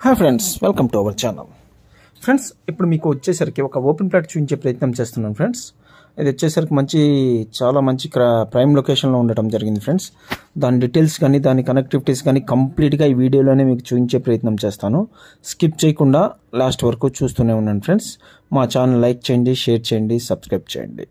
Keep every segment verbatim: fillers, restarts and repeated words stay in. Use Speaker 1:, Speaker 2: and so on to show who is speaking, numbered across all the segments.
Speaker 1: Hi friends, welcome to our channel. Friends, ఇప్పుడు మీకు వచ్చేసరికి ఒక ఓపెన్ ప్లాట్ చూపించే ప్రయత్నం చేస్తున్నాను ఫ్రెండ్స్. ఇది వచ్చేసరికి మంచి చాలా మంచి ప్రైమ్ లొకేషన్లో ఉండటం జరిగింది ఫ్రెండ్స్. దాని డీటెయిల్స్ కానీ దాని కనెక్టివిటీస్ కానీ కంప్లీట్గా ఈ వీడియోలోనే మీకు చూపించే ప్రయత్నం చేస్తాను. స్కిప్ చేయకుండా లాస్ట్ వరకు చూస్తూనే ఉన్నాను ఫ్రెండ్స్. మా ఛానల్ లైక్ చేయండి, షేర్ చేయండి, సబ్స్క్రైబ్ చేయండి.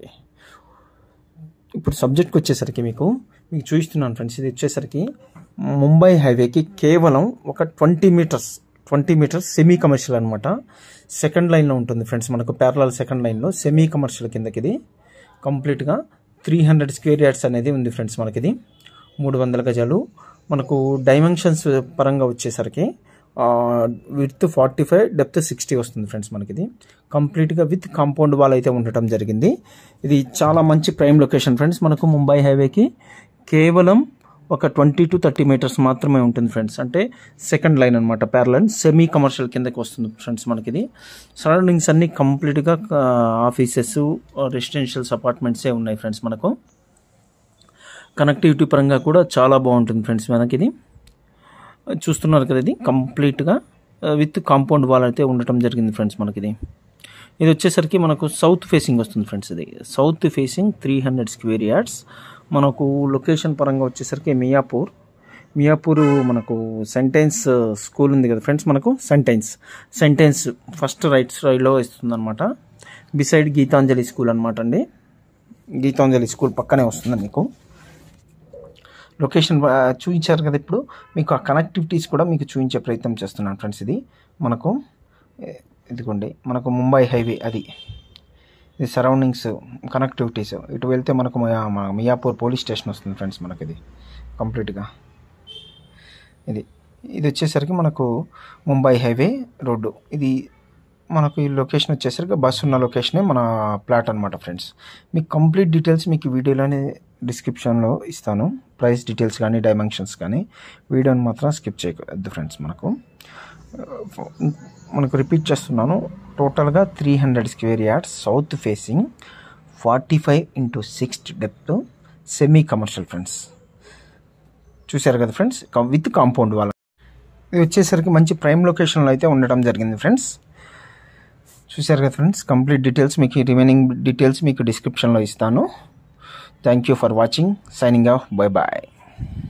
Speaker 1: ఇప్పుడు సబ్జెక్ట్కి వచ్చేసరికి మీకు మీకు చూపిస్తున్నాను ఫ్రెండ్స్. ఇది వచ్చేసరికి ముంబై హైవేకి కేవలం ఒక twenty meters twenty meters semi commercial అనమాట. సెకండ్ లైన్లో ఉంటుంది ఫ్రెండ్స్. మనకు ప్యారలల్ సెకండ్ లైన్లో సెమీ కమర్షియల్ కిందకి ఇది కంప్లీట్గా త్రీ హండ్రెడ్ స్క్వేర్ యార్డ్స్ అనేది ఉంది ఫ్రెండ్స్. మనకి ఇది మూడు వందల గజాలు. మనకు డైమెన్షన్స్ పరంగా వచ్చేసరికి with forty five depth sixty వస్తుంది ఫ్రెండ్స్. మనకి ఇది కంప్లీట్గా విత్ కాంపౌండ్ వాల్ అయితే ఉండటం జరిగింది. ఇది చాలా మంచి ప్రైమ్ లొకేషన్ ఫ్రెండ్స్. మనకు ముంబై హైవేకి కేవలం ఒక ట్వంటీ టు థర్టీ మీటర్స్ మాత్రమే ఉంటుంది ఫ్రెండ్స్. అంటే సెకండ్ లైన్ అనమాట, ప్యారలల్ సెమీ కమర్షియల్ కిందకి వస్తుంది ఫ్రెండ్స్. మనకి ఇది సరౌండింగ్స్ అన్ని కంప్లీట్గా ఆఫీసెస్, రెసిడెన్షియల్స్, అపార్ట్మెంట్సే ఉన్నాయి ఫ్రెండ్స్. మనకు కనెక్టివిటీ పరంగా కూడా చాలా బాగుంటుంది ఫ్రెండ్స్. మనకి ఇది చూస్తున్నారు కదా, ఇది కంప్లీట్గా విత్ కాంపౌండ్ వాల్ అయితే ఉండటం జరిగింది ఫ్రెండ్స్. మనకి ఇది ఇది వచ్చేసరికి మనకు సౌత్ ఫేసింగ్ వస్తుంది ఫ్రెండ్స్. ఇది south facing three hundred square yards. మనకు లొకేషన్ పరంగా వచ్చేసరికి మియాపూర్ మియాపూర్ మనకు సెంటెన్స్ స్కూల్ ఉంది కదా ఫ్రెండ్స్. మనకు సెంటెన్స్ సెంటెన్స్ ఫస్ట్ రైట్ సైడ్లో ఇస్తుంది అనమాట. బిసైడ్ గీతాంజలి స్కూల్ అనమాట అండి. గీతాంజలి స్కూల్ పక్కనే వస్తుంది మీకు. లొకేషన్ చూపించారు కదా, ఇప్పుడు మీకు ఆ కనెక్టివిటీస్ కూడా మీకు చూపించే ప్రయత్నం చేస్తున్నాను ఫ్రెండ్స్. ఇది మనకు ఇదిగోండి, మనకు ముంబై హైవే అది ఇది సరౌండింగ్స్ కనెక్టివిటీస్. ఇటు వెళ్తే మనకు మియాపూర్ పోలీస్ స్టేషన్ వస్తుంది ఫ్రెండ్స్. మనకి ఇది కంప్లీట్గా ఇది ఇది వచ్చేసరికి మనకు ముంబై హైవే రోడ్డు. ఇది మనకు ఈ లొకేషన్ వచ్చేసరికి బస్సు ఉన్న లొకేషనే మన ప్లాట్ అనమాట ఫ్రెండ్స్. మీకు కంప్లీట్ డీటెయిల్స్ మీకు వీడియోలోనే డిస్క్రిప్షన్లో ఇస్తాను. ప్రైస్ డీటెయిల్స్ కానీ డైమెన్షన్స్ కానీ. వీడియోని మాత్రం స్కిప్ చేయవద్దు ఫ్రెండ్స్. మనకు మనకు రిపీట్ చేస్తున్నాను, టోటల్గా three hundred square yards, south facing, forty five into sixth depth, semi commercial friends. చూశారు కదా ఫ్రెండ్స్, విత్ కాంపౌండ్ వాల్. ఇది వచ్చేసరికి మంచి ప్రైమ్ లొకేషన్లో అయితే ఉండటం జరిగింది ఫ్రెండ్స్. చూశారు కదా ఫ్రెండ్స్, కంప్లీట్ డీటెయిల్స్ మీకు రిమైనింగ్ డీటెయిల్స్ మీకు డిస్క్రిప్షన్లో ఇస్తాను. Thank you for watching. Signing off. Bye bye.